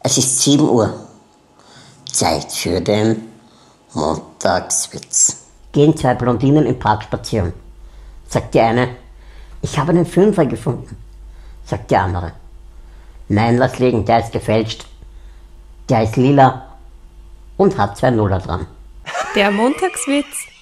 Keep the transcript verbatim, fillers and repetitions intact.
Es ist sieben Uhr. Zeit für den Montagswitz. Gehen zwei Blondinen im Park spazieren. Sagt die eine, ich habe einen Fünfer gefunden. Sagt die andere, nein, lass liegen, der ist gefälscht. Der ist lila und hat zwei Nuller dran. Der Montagswitz.